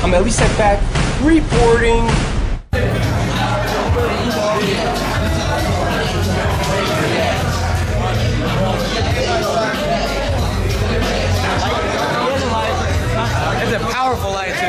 I'm Ellie Setback reporting. It's a powerful light too.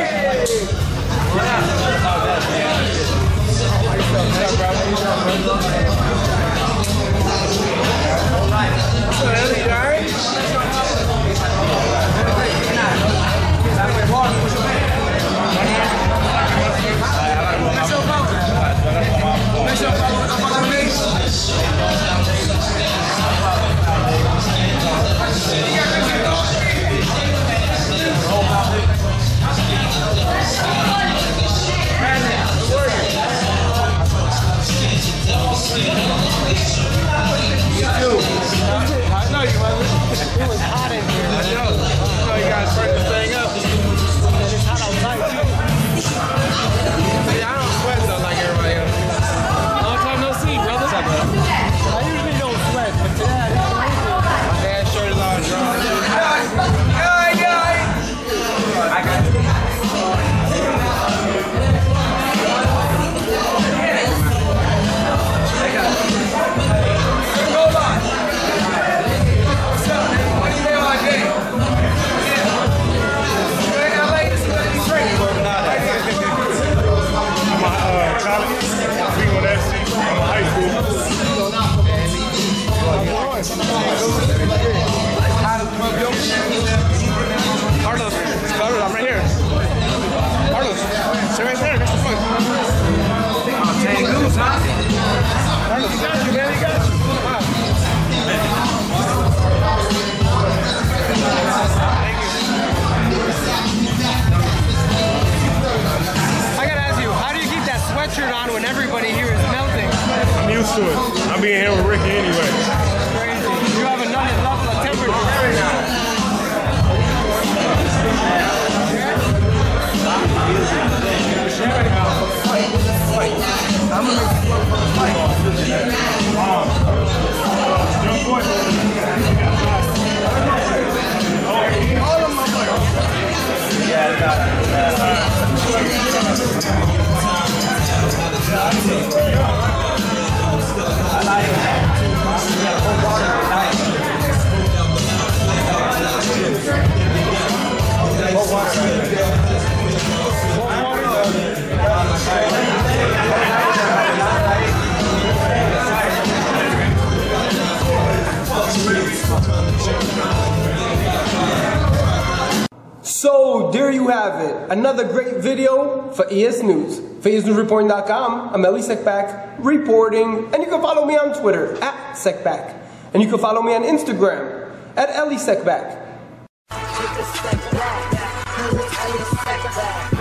It was hot in here. I know you guys burnt this thing up. And it's hot outside too. See, I don't sweat though like everybody else. Long time no see, brother. What's up, bro? I usually don't sweat, but today I didn't like it. My dad's shirt is all dry. I got you. Carlos, I'm right here. Carlos, sit right there. That's the fun. Goose, huh? Carlos, he got you, man. He got you. Wow. I gotta ask you, how do you keep that sweatshirt on when everybody here is melting? I'm used to it. I'm being here with Ricky anyway. Crazy. You have another level of temperature right now. So there you have it, another great video for ES News. For ESNewsReporting.com, I'm Ellie Setback reporting, and you can follow me on Twitter @Setback, and you can follow me on Instagram @Ellie Setback.